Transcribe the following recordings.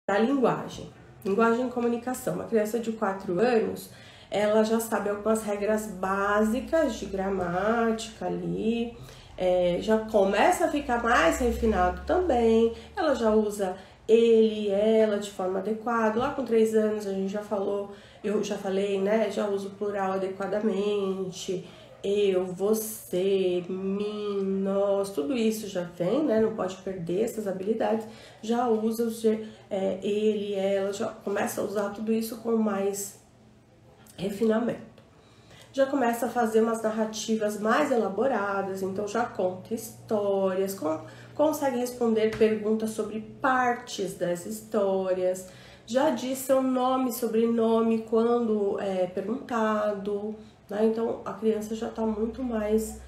da linguagem. Linguagem e comunicação. Uma criança de 4 anos, ela já sabe algumas regras básicas de gramática ali, já começa a ficar mais refinado também, ela já usa ele, ela de forma adequada. Lá com 3 anos a gente já falou, eu já falei, né? Já uso o plural adequadamente, eu, você, mim, nós, tudo isso já vem, né? Não pode perder essas habilidades. Já usa ele, ela, já começa a usar tudo isso com mais refinamento. Já começa a fazer umas narrativas mais elaboradas, então já conta histórias, consegue responder perguntas sobre partes das histórias, já diz seu nome, sobrenome quando é perguntado, né? Então a criança já está muito mais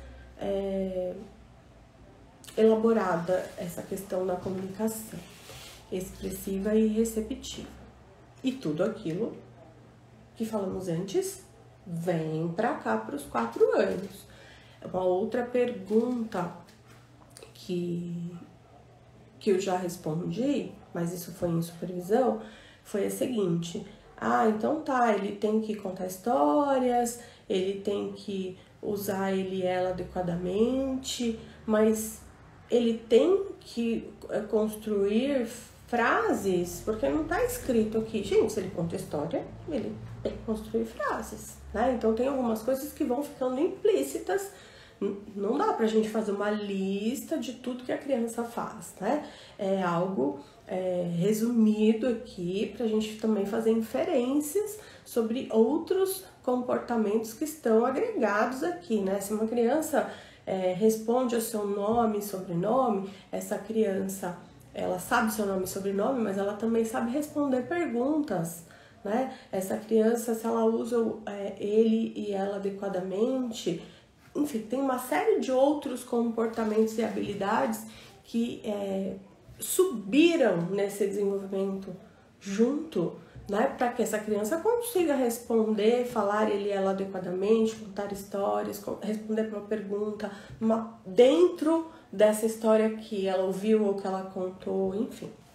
elaborada essa questão da comunicação expressiva e receptiva. E tudo aquilo que falamos antes vem para cá para os 4 anos. Uma outra pergunta que eu já respondi, mas isso foi em supervisão, foi a seguinte: então tá, ele tem que contar histórias, ele tem que usar ele e ela adequadamente, mas ele tem que construir frases, porque não tá escrito aqui. Gente, se ele conta história, ele tem que construir frases, né? Então tem algumas coisas que vão ficando implícitas. Não dá pra gente fazer uma lista de tudo que a criança faz, né? É algo resumido aqui pra gente também fazer inferências sobre outros comportamentos que estão agregados aqui, né? Se uma criança responde ao seu nome e sobrenome, essa criança, ela sabe seu nome e sobrenome, mas ela também sabe responder perguntas, né? Essa criança, se ela usa ele e ela adequadamente, enfim, tem uma série de outros comportamentos e habilidades que subiram nesse desenvolvimento junto, né? Para que essa criança consiga responder, falar ele e ela adequadamente, contar histórias, responder para uma pergunta, dentro dessa história que ela ouviu ou que ela contou, enfim.